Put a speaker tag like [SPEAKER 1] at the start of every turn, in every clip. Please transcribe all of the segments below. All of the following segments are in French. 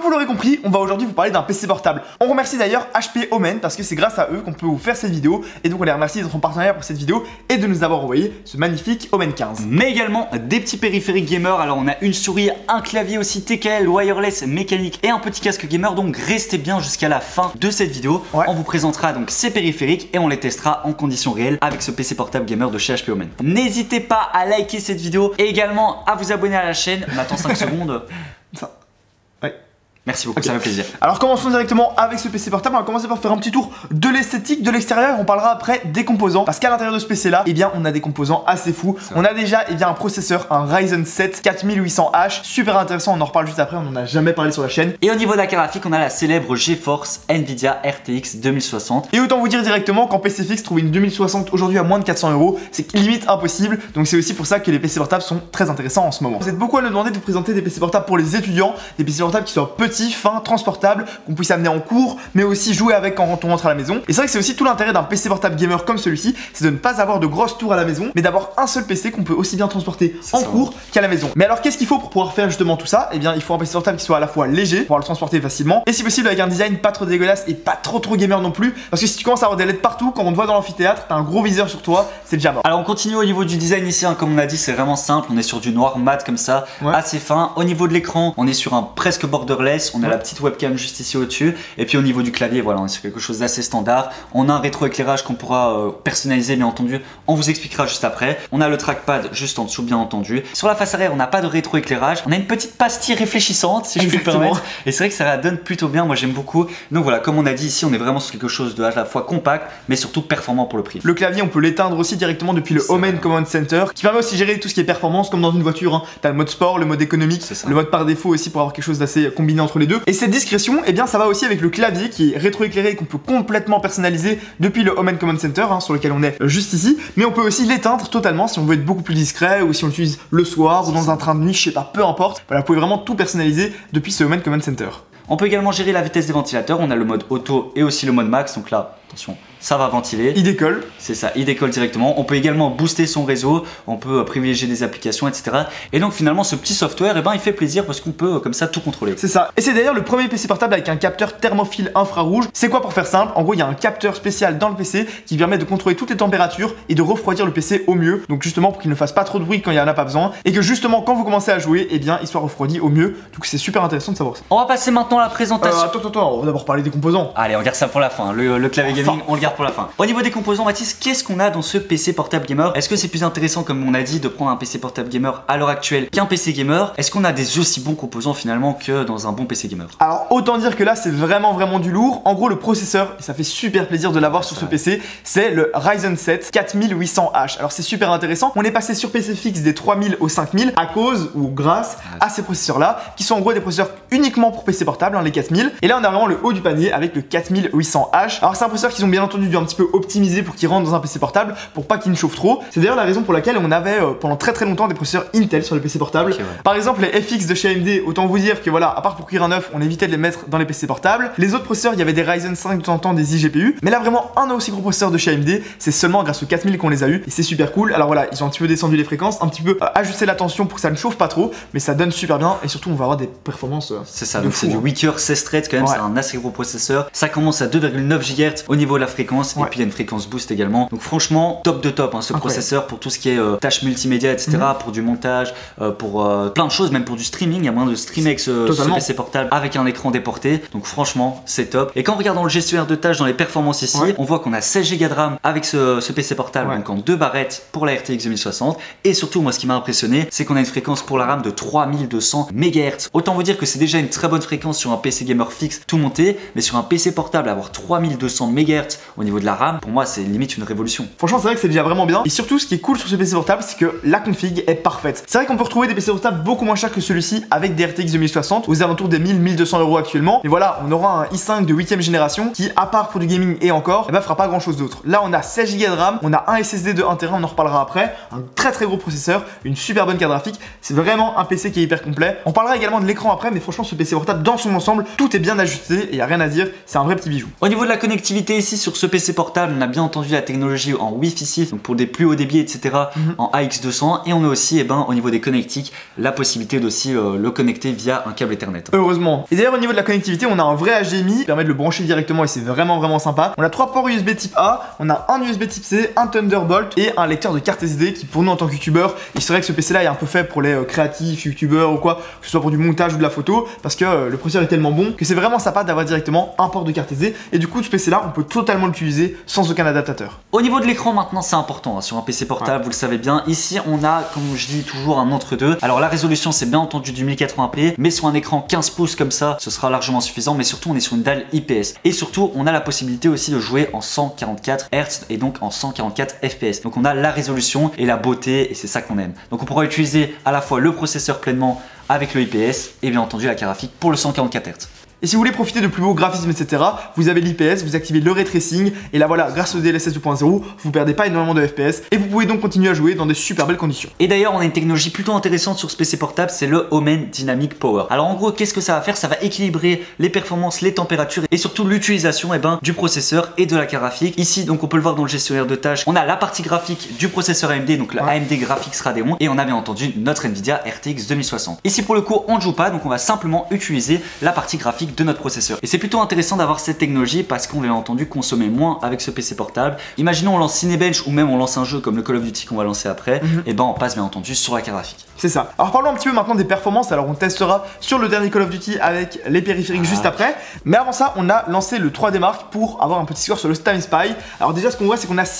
[SPEAKER 1] Comme vous l'aurez compris, on va aujourd'hui vous parler d'un PC portable. On remercie d'ailleurs HP Omen parce que c'est grâce à eux qu'on peut vous faire cette vidéo. Et donc on les remercie d'être en partenariat pour cette vidéo et de nous avoir envoyé ce magnifique Omen 15.
[SPEAKER 2] Mais également des petits périphériques gamer. Alors on a une souris, un clavier aussi TKL, wireless, mécanique et un petit casque gamer. Donc restez bien jusqu'à la fin de cette vidéo. On vous présentera donc ces périphériques et on les testera en conditions réelles avec ce PC portable gamer de chez HP Omen. N'hésitez pas à liker cette vidéo et également à vous abonner à la chaîne. On attend 5 secondes.
[SPEAKER 1] Ça. Ouais.
[SPEAKER 2] Merci beaucoup, ça fait plaisir.
[SPEAKER 1] Alors commençons directement avec ce PC portable. On va commencer par faire un petit tour de l'esthétique, de l'extérieur. On parlera après des composants parce qu'à l'intérieur de ce PC là, eh bien on a des composants assez fous. On a déjà un processeur, un Ryzen 7 4800H, super intéressant, on en reparle juste après, on n'en a jamais parlé sur la chaîne.
[SPEAKER 2] Et au niveau de la carte graphique, on a la célèbre GeForce Nvidia RTX 2060.
[SPEAKER 1] Et autant vous dire directement qu'en PC fixe, trouver une 2060 aujourd'hui à moins de 400 €, c'est limite impossible. Donc c'est aussi pour ça que les PC portables sont très intéressants en ce moment. Vous êtes beaucoup à nous demander de vous présenter des PC portables pour les étudiants, des PC portables qui soient petits, fins, transportables, qu'on puisse amener en cours, mais aussi jouer avec quand on rentre à la maison. Et c'est vrai que c'est aussi tout l'intérêt d'un PC portable gamer comme celui-ci, c'est de ne pas avoir de grosses tours à la maison, mais d'avoir un seul PC qu'on peut aussi bien transporter en cours qu'à la maison. Mais alors qu'est-ce qu'il faut pour pouvoir faire justement tout ça? Eh bien il faut un PC portable qui soit à la fois léger, pour pouvoir le transporter facilement, et si possible avec un design pas trop dégueulasse et pas trop gamer non plus, parce que si tu commences à avoir des LED partout, quand on te voit dans l'amphithéâtre, t'as un gros viseur sur toi, c'est déjà mort.
[SPEAKER 2] Alors on continue au niveau du design ici, hein, comme on a dit c'est vraiment simple, on est sur du noir mat comme ça, assez fin. Au niveau de l'écran, on est sur un presque borderless, on a la petite webcam juste ici au-dessus, et puis au niveau du clavier, voilà, on est sur quelque chose d'assez standard. On a un rétroéclairage qu'on pourra personnaliser bien entendu, on vous expliquera juste après. On a le trackpad juste en dessous bien entendu. Sur la face arrière, on n'a pas de rétroéclairage, on a une petite pastille réfléchissante si je puis me permettre, et c'est vrai que ça la donne plutôt bien, moi j'aime beaucoup. Donc voilà, comme on a dit ici, on est vraiment sur quelque chose de à la fois compact, mais surtout performant pour le prix.
[SPEAKER 1] Le clavier, on peut l'éteindre aussi directement depuis le Omen Command Center, qui permet aussi de gérer tout ce qui est performance, comme dans une voiture, hein. T'as le mode sport, le mode économique, le mode par défaut aussi pour avoir quelque chose d'assez combiné entre les deux. Et cette discrétion, eh bien ça va aussi avec le clavier qui est rétroéclairé et qu'on peut complètement personnaliser depuis le Omen Command Center, hein, sur lequel on est juste ici. Mais on peut aussi l'éteindre totalement si on veut être beaucoup plus discret ou si on l'utilise le soir ou dans un train de nuit, je sais pas, peu importe. Voilà, vous pouvez vraiment tout personnaliser depuis ce Omen Command Center.
[SPEAKER 2] On peut également gérer la vitesse des ventilateurs, on a le mode auto et aussi le mode max, donc là, attention, ça va ventiler.
[SPEAKER 1] Il décolle.
[SPEAKER 2] C'est ça, il décolle directement. On peut également booster son réseau, on peut privilégier des applications, etc. Et donc finalement, ce petit software, eh ben, il fait plaisir parce qu'on peut comme ça tout contrôler.
[SPEAKER 1] C'est ça. Et c'est d'ailleurs le premier PC portable avec un capteur thermophile infrarouge. C'est quoi pour faire simple? En gros, il y a un capteur spécial dans le PC qui permet de contrôler toutes les températures et de refroidir le PC au mieux. Donc justement pour qu'il ne fasse pas trop de bruit quand il n'y en a pas besoin et que justement quand vous commencez à jouer, eh bien il soit refroidi au mieux. Donc c'est super intéressant de savoir ça.
[SPEAKER 2] On va passer maintenant à la présentation.
[SPEAKER 1] Attends, on va d'abord parler des composants.
[SPEAKER 2] Allez, on garde ça pour la fin. Le clavier gaming, on le garde pour la fin. Au niveau des composants, Mathis, qu'est-ce qu'on a dans ce PC portable gamer? Est-ce que c'est plus intéressant, comme on a dit, de prendre un PC portable gamer à l'heure actuelle qu'un PC gamer? Est-ce qu'on a des aussi bons composants finalement que dans un bon PC gamer?
[SPEAKER 1] Alors autant dire que là c'est vraiment du lourd. En gros le processeur, et ça fait super plaisir de l'avoir sur ce PC, c'est le Ryzen 7 4800H. Alors c'est super intéressant. On est passé sur PC fixe des 3000 au 5000 à cause ou grâce à ces processeurs là, qui sont en gros des processeurs uniquement pour PC portable, hein, les 4000. Et là on a vraiment le haut du panier avec le 4800H. Alors c'est un processeur qu'ils ont bien entendu dû un petit peu optimiser pour qu'il rentre dans un PC portable, pour pas qu'il ne chauffe trop. C'est d'ailleurs la raison pour laquelle on avait pendant très longtemps des processeurs Intel sur les PC portables. Par exemple les FX de chez AMD, autant vous dire que voilà, à part pour cuire un œuf, on évitait de les mettre dans les PC portables. Les autres processeurs, il y avait des Ryzen 5 de temps en temps, des iGPU, mais là vraiment un aussi gros processeur de chez AMD, c'est seulement grâce aux 4000 qu'on les a eu et c'est super cool. Alors voilà, ils ont un petit peu descendu les fréquences, un petit peu ajusté la tension pour que ça ne chauffe pas trop, mais ça donne super bien et surtout on va avoir des performances.
[SPEAKER 2] C'est ça, donc c'est du Weaker 16 threads quand même, c'est un assez gros processeur. Ça commence à 2,9 GHz au niveau de la fréquence et puis il y a une fréquence boost également. Donc franchement, top de top hein, ce processeur pour tout ce qui est tâches multimédia, etc. Pour du montage, pour plein de choses, même pour du streaming. Il y a moyen de streamer avec ce PC portable avec un écran déporté. Donc franchement, c'est top. Et quand on regarde dans le gestionnaire de tâches, dans les performances ici, on voit qu'on a 16 Go de RAM avec ce PC portable, donc en 2 barrettes pour la RTX 2060. Et surtout, moi, ce qui m'a impressionné, c'est qu'on a une fréquence pour la RAM de 3200 MHz. Autant vous dire que c'est déjà une très bonne fréquence sur un PC gamer fixe tout monté, mais sur un PC portable, avoir 3200 MHz au niveau de la RAM, pour moi, c'est limite une révolution.
[SPEAKER 1] Franchement, c'est vrai que c'est déjà vraiment bien. Et surtout, ce qui est cool sur ce PC portable, c'est que la config est parfaite. C'est vrai qu'on peut retrouver des PC portables beaucoup moins chers que celui-ci avec des RTX 2060 aux alentours des 1000-1200 € actuellement. Mais voilà, on aura un i5 de 8ème génération qui, à part pour du gaming et encore, eh ben, fera pas grand chose d'autre. Là, on a 16 Go de RAM, on a un SSD de 1 Tera, on en reparlera après, un très gros processeur, une super bonne carte graphique. C'est vraiment un PC qui est hyper complet. On parlera également de l'écran après, mais franchement, ce PC portable dans son ensemble, tout est bien ajusté et y a rien à dire. C'est un vrai petit bijou.
[SPEAKER 2] Au niveau de la connectivité, noter ici sur ce PC portable, on a bien entendu la technologie en Wi-Fi 6, donc pour des plus hauts débits, etc. En AX200, et on a aussi au niveau des connectiques la possibilité d'aussi le connecter via un câble Ethernet.
[SPEAKER 1] Heureusement. Et d'ailleurs au niveau de la connectivité, on a un vrai HDMI qui permet de le brancher directement et c'est vraiment sympa. On a 3 ports USB type A, on a un USB type C, un Thunderbolt et un lecteur de carte SD qui pour nous en tant que youtubeur, il serait que ce PC là est un peu fait pour les créatifs, youtubeurs ou quoi, que ce soit pour du montage ou de la photo, parce que le processeur est tellement bon que c'est vraiment sympa d'avoir directement un port de carte SD et du coup ce PC là on peut totalement l'utiliser sans aucun adaptateur.
[SPEAKER 2] Au niveau de l'écran maintenant c'est important sur un PC portable, vous le savez bien. Ici on a, comme je dis toujours, un entre-deux. Alors la résolution c'est bien entendu du 1080p, mais sur un écran 15 pouces comme ça, ce sera largement suffisant, mais surtout on est sur une dalle IPS. Et surtout on a la possibilité aussi de jouer en 144 Hz et donc en 144 FPS. Donc on a la résolution et la beauté et c'est ça qu'on aime. Donc on pourra utiliser à la fois le processeur pleinement avec le IPS et bien entendu la carte graphique pour le 144 Hz.
[SPEAKER 1] Et si vous voulez profiter de plus beaux graphismes, etc., vous avez l'IPS, vous activez le ray tracing, et là voilà, grâce au DLSS 2.0, vous perdez pas énormément de FPS, et vous pouvez donc continuer à jouer dans des super belles conditions.
[SPEAKER 2] Et d'ailleurs, on a une technologie plutôt intéressante sur ce PC portable, c'est le Omen Dynamic Power. Alors en gros, qu'est-ce que ça va faire? Ça va équilibrer les performances, les températures, et surtout l'utilisation du processeur et de la carte graphique. Ici, donc on peut le voir dans le gestionnaire de tâches, on a la partie graphique du processeur AMD, donc le AMD Graphics Radeon, et on a bien entendu notre Nvidia RTX 2060. Ici pour le coup, on ne joue pas, donc on va simplement utiliser la partie graphique de notre processeur. Et c'est plutôt intéressant d'avoir cette technologie parce qu'on va bien entendu consommer moins avec ce PC portable. Imaginons on lance Cinebench ou même on lance un jeu comme le Call of Duty qu'on va lancer après, et on passe bien entendu sur la carte graphique.
[SPEAKER 1] C'est ça. Alors parlons un petit peu maintenant des performances. Alors on testera sur le dernier Call of Duty avec les périphériques juste après. Mais avant ça, on a lancé le 3D Mark pour avoir un petit score sur le Time Spy. Alors déjà ce qu'on voit c'est qu'on a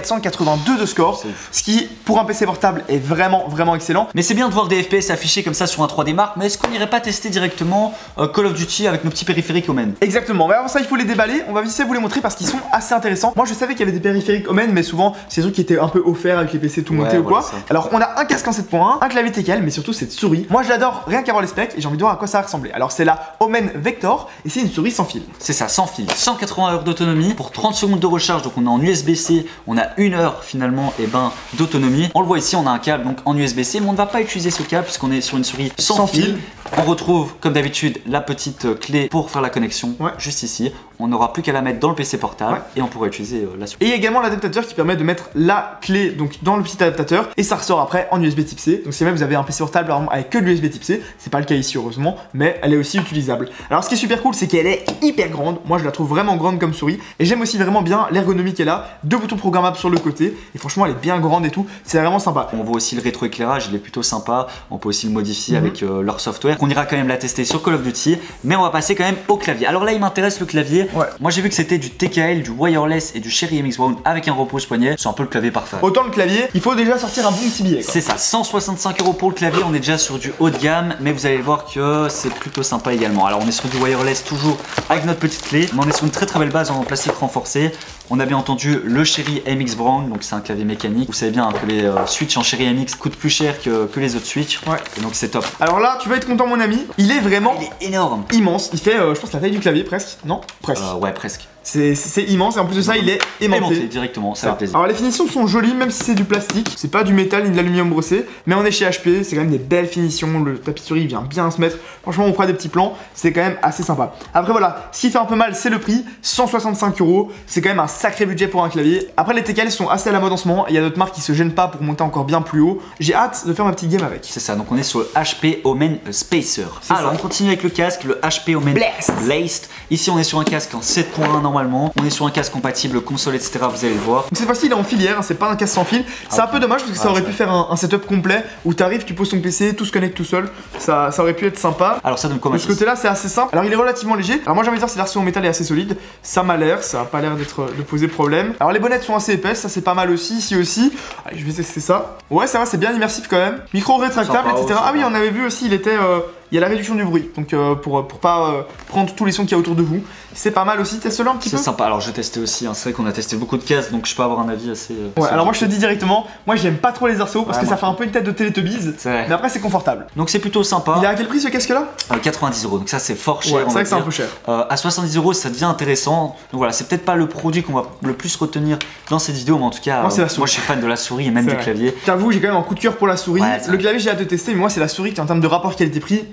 [SPEAKER 1] 6482 de score, ce qui pour un PC portable est vraiment excellent.
[SPEAKER 2] Mais c'est bien de voir des FPS affichés comme ça sur un 3D Mark, mais est-ce qu'on n'irait pas tester directement Call of Duty avec nos petits périphériques Omen?
[SPEAKER 1] Exactement, mais avant ça il faut les déballer, on va vite vous les montrer parce qu'ils sont assez intéressants. Moi je savais qu'il y avait des périphériques Omen, mais souvent c'est des trucs qui étaient un peu offerts avec les PC tout montés ou quoi. Ça. Alors on a un casque en 7.1, un clavier TKL, mais surtout cette souris. Moi je l'adore rien qu'à voir les specs et j'ai envie de voir à quoi ça va ressembler. Alors c'est la Omen Vector et c'est une souris sans fil.
[SPEAKER 2] C'est ça, sans fil, 180 heures d'autonomie pour 30 secondes de recharge, donc on est en USB-C, on a 1 heure finalement d'autonomie. On le voit ici, on a un câble donc en USB-C, mais on ne va pas utiliser ce câble puisqu'on est sur une souris sans fil. On retrouve comme d'habitude la petite clé pour faire la connexion juste ici. On n'aura plus qu'à la mettre dans le PC portable et on pourra utiliser la souris.
[SPEAKER 1] Et également l'adaptateur qui permet de mettre la clé donc dans le petit adaptateur et ça ressort après en USB type C. Donc si même vous avez un PC portable avec que de l'USB type C, c'est pas le cas ici heureusement, mais elle est aussi utilisable. Alors ce qui est super cool c'est qu'elle est hyper grande. Moi je la trouve vraiment grande comme souris et j'aime aussi vraiment bien l'ergonomie qu'elle a. 2 boutons programmables sur le côté et franchement elle est bien grande et tout. C'est vraiment sympa.
[SPEAKER 2] On voit aussi le rétroéclairage, il est plutôt sympa. On peut aussi le modifier avec leur software. On ira quand même la tester sur Call of Duty, mais on va passer quand même au clavier. Alors là il m'intéresse le clavier. Moi j'ai vu que c'était du TKL, du wireless et du Cherry MX Brown avec un repose-poignet. C'est un peu le clavier parfait.
[SPEAKER 1] Autant le clavier, il faut déjà sortir un bon petit billet.
[SPEAKER 2] C'est ça, 165 € pour le clavier. On est déjà sur du haut de gamme, mais vous allez voir que c'est plutôt sympa également. Alors on est sur du wireless toujours avec notre petite clé, mais on est sur une très belle base en plastique renforcé. On a bien entendu le Cherry MX Brown, donc c'est un clavier mécanique. Vous savez bien que les switches en Cherry MX coûtent plus cher que les autres switches. Et donc c'est top.
[SPEAKER 1] Alors là, tu vas être content mon ami. Il est vraiment
[SPEAKER 2] énorme,
[SPEAKER 1] immense. Il fait, je pense, la taille du clavier presque. Non, presque.
[SPEAKER 2] Ouais, presque.
[SPEAKER 1] C'est immense et en plus de ça il est aimanté
[SPEAKER 2] directement, ça fait plaisir.
[SPEAKER 1] Alors les finitions sont jolies même si c'est du plastique, c'est pas du métal ni de l'aluminium brossé, mais on est chez HP, c'est quand même des belles finitions, le tapis de souris vient bien se mettre, franchement on fera des petits plans, c'est quand même assez sympa. Après voilà, ce qui fait un peu mal c'est le prix, 165 €, c'est quand même un sacré budget pour un clavier. Après les TKL sont assez à la mode en ce moment, et il y a d'autres marques qui se gênent pas pour monter encore bien plus haut, j'ai hâte de faire ma petite game avec.
[SPEAKER 2] C'est ça, donc on est sur le HP Omen Spacer. Alors on continue avec le casque, le HP Omen Blast. Ici on est sur un casque en 7.1 normalement. On est sur un casque compatible console etc, vous allez le voir.
[SPEAKER 1] Donc cette fois-ci il est en filière, c'est pas un casque sans fil. C'est un peu dommage parce que ça aurait pu faire un setup complet où t'arrives, tu poses ton PC, tout se connecte tout seul. Ça aurait pu être sympa.
[SPEAKER 2] Alors ça donne quoi?
[SPEAKER 1] De ce côté là c'est assez simple. Alors il est relativement léger. Alors moi j'ai envie de dire si la version en métal est assez solide. Ça m'a l'air, ça a pas l'air de poser problème. Alors les bonnettes sont assez épaisses, ça c'est pas mal aussi, ici aussi. Allez je vais tester ça. Ouais ça va, c'est bien immersif quand même. Micro rétractable etc. Ah oui on avait vu aussi il était... il y a la réduction du bruit, donc pour pas prendre tous les sons qu'il y a autour de vous. C'est pas mal aussi, teste-le un petit peu.
[SPEAKER 2] C'est sympa, alors je testais aussi, hein. C'est vrai qu'on a testé beaucoup de casques, donc je peux avoir un avis assez...
[SPEAKER 1] ouais, alors moi je te dis directement, moi j'aime pas trop les arceaux parce que ça fait un peu une tête de Teletubbies, mais après c'est confortable.
[SPEAKER 2] Donc c'est plutôt sympa.
[SPEAKER 1] Il est à quel prix ce casque là?
[SPEAKER 2] 90 €, donc ça c'est fort cher.
[SPEAKER 1] Ouais, c'est vrai que c'est un peu cher.
[SPEAKER 2] À 70 € ça devient intéressant, donc voilà, c'est peut-être pas le produit qu'on va le plus retenir dans cette vidéo, mais en tout cas, moi je suis fan de la souris et même du clavier.
[SPEAKER 1] J'avoue, j'ai quand même un coup de cœur pour la souris. Le clavier j'ai hâte de tester, mais moi c'est la souris qui en termes de rapport qualité-prix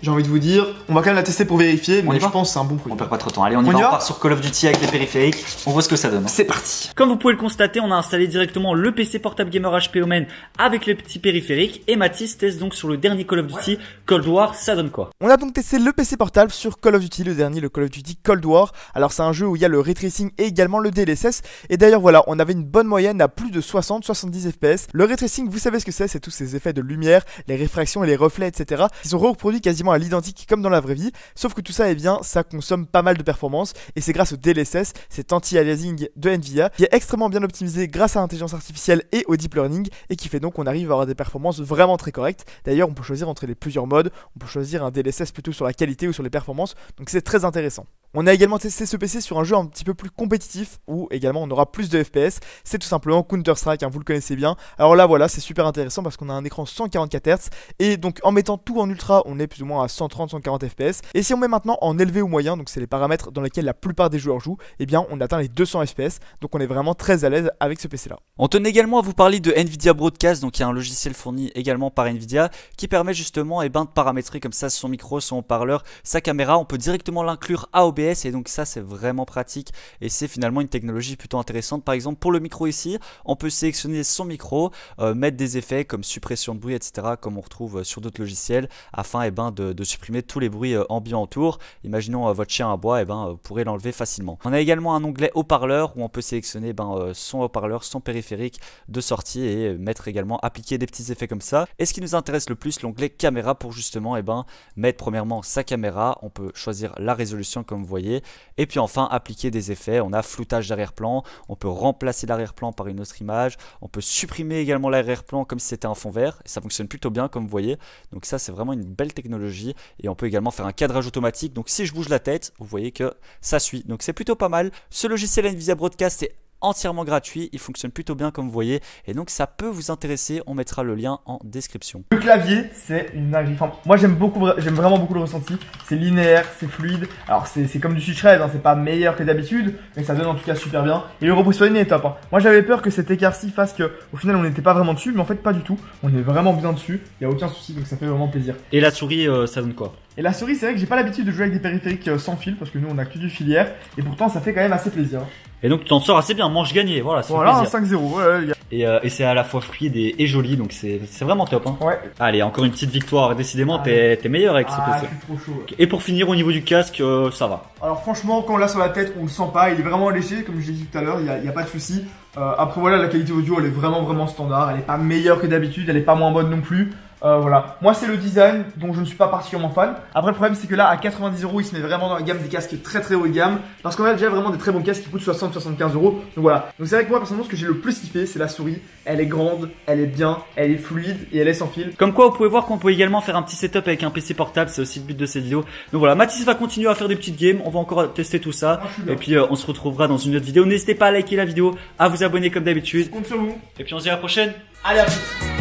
[SPEAKER 1] j'ai envie de vous dire, on va quand même la tester pour vérifier, mais je pense que c'est un bon produit.
[SPEAKER 2] On perd pas trop de temps. Allez, on y va. On part sur Call of Duty avec les périphériques. On voit ce que ça donne.
[SPEAKER 1] C'est parti.
[SPEAKER 3] Comme vous pouvez le constater, on a installé directement le PC portable gamer HP Omen avec les petits périphériques. Et Mathis teste donc sur le dernier Call of Duty, Cold War. Ça donne quoi?
[SPEAKER 1] On a donc testé le PC portable sur Call of Duty, le dernier, le Call of Duty Cold War. Alors c'est un jeu où il y a le ray tracing et également le DLSS. Et d'ailleurs voilà, on avait une bonne moyenne à plus de 60-70 FPS. Le ray tracing, vous savez ce que c'est tous ces effets de lumière, les réfractions et les reflets, etc. qui sont reproduits quasiment à l'identique comme dans la vraie vie. Sauf que tout ça, eh bien, ça consomme pas mal de performance. Et c'est grâce au DLSS, cet anti-aliasing de Nvidia, qui est extrêmement bien optimisé grâce à l'intelligence artificielle et au deep learning, et qui fait donc qu'on arrive à avoir des performances vraiment très correctes. D'ailleurs, on peut choisir entre les plusieurs modes. On peut choisir un DLSS plutôt sur la qualité ou sur les performances. Donc c'est très intéressant. On a également testé ce PC sur un jeu un petit peu plus compétitif où également on aura plus de FPS. C'est tout simplement Counter-Strike, hein, vous le connaissez bien. Alors là voilà, c'est super intéressant parce qu'on a un écran 144 Hz et donc en mettant tout en ultra, on est plus ou moins à 130-140 FPS. Et si on met maintenant en élevé ou moyen, donc c'est les paramètres dans lesquels la plupart des joueurs jouent, eh bien on atteint les 200 FPS. Donc on est vraiment très à l'aise avec ce PC là.
[SPEAKER 3] On tenait également à vous parler de Nvidia Broadcast, donc il y a un logiciel fourni également par Nvidia qui permet justement de paramétrer comme ça son micro, son haut-parleur, sa caméra. On peut directement l'inclure à OBS et donc ça c'est vraiment pratique et c'est finalement une technologie plutôt intéressante. Par exemple pour le micro ici, on peut sélectionner son micro, mettre des effets comme suppression de bruit, etc. comme on retrouve sur d'autres logiciels afin de supprimer tous les bruits ambiants autour. Imaginons votre chien aboie, vous pourrez l'enlever facilement. On a également un onglet haut-parleur où on peut sélectionner son haut-parleur, son périphérique de sortie et mettre également, appliquer des petits effets comme ça. Et ce qui nous intéresse le plus, l'onglet caméra pour justement mettre premièrement sa caméra. On peut choisir la résolution comme vous voyez et puis enfin appliquer des effets. On a floutage d'arrière-plan, on peut remplacer l'arrière-plan par une autre image, on peut supprimer également l'arrière-plan comme si c'était un fond vert et ça fonctionne plutôt bien comme vous voyez. Donc ça c'est vraiment une belle technologie et on peut également faire un cadrage automatique. Donc si je bouge la tête, vous voyez que ça suit. Donc c'est plutôt pas mal. Ce logiciel Nvidia Broadcast est entièrement gratuit, il fonctionne plutôt bien comme vous voyez et donc ça peut vous intéresser, on mettra le lien en description.
[SPEAKER 1] Le clavier c'est une dinguerie, enfin, moi j'aime vraiment beaucoup le ressenti, c'est linéaire, c'est fluide, alors c'est comme du Switch Red, hein, c'est pas meilleur que d'habitude mais ça donne en tout cas super bien et le repositionnement est top, hein. Moi j'avais peur que cet écart-ci fasse que au final on n'était pas vraiment dessus mais en fait pas du tout, on est vraiment bien dessus, il n'y a aucun souci donc ça fait vraiment plaisir.
[SPEAKER 3] Et la souris ça donne quoi?
[SPEAKER 1] Et la souris c'est vrai que j'ai pas l'habitude de jouer avec des périphériques sans fil parce que nous on a que du filière et pourtant ça fait quand même assez plaisir.
[SPEAKER 3] Et donc tu t'en sors assez bien, manche gagnée, voilà, ça
[SPEAKER 1] voilà,
[SPEAKER 3] fait plaisir.
[SPEAKER 1] 5-0, ouais, les gars.
[SPEAKER 3] Et c'est à la fois fluide et joli, donc c'est vraiment top. Hein.
[SPEAKER 1] Ouais.
[SPEAKER 3] Allez, encore une petite victoire, décidément t'es meilleur avec ce PC.
[SPEAKER 1] Je suis trop chaud. Ouais.
[SPEAKER 3] Et pour finir au niveau du casque, ça va.
[SPEAKER 1] Alors franchement, quand on l'a sur la tête, on le sent pas, il est vraiment léger, comme je l'ai dit tout à l'heure, il y a pas de souci. Après voilà, la qualité audio elle est vraiment standard, elle est pas meilleure que d'habitude, elle est pas moins bonne non plus. Voilà, moi c'est le design dont je ne suis pas particulièrement fan. Après le problème c'est que là à 90 € il se met vraiment dans la gamme des casques très haut de gamme parce qu'on a déjà vraiment des très bons casques qui coûtent 60-75 €. Donc voilà, donc c'est vrai que moi personnellement ce que j'ai le plus kiffé c'est la souris. Elle est grande, elle est bien, elle est fluide et elle est sans fil.
[SPEAKER 3] Comme quoi vous pouvez voir qu'on peut également faire un petit setup avec un PC portable, c'est aussi le but de cette vidéo. Donc voilà, Mathis va continuer à faire des petites games, on va encore tester tout ça. Et puis on se retrouvera dans une autre vidéo. N'hésitez pas à liker la vidéo, à vous abonner comme d'habitude.
[SPEAKER 1] Je compte sur vous.
[SPEAKER 3] Et puis on se dit à la prochaine.
[SPEAKER 1] Allez à plus.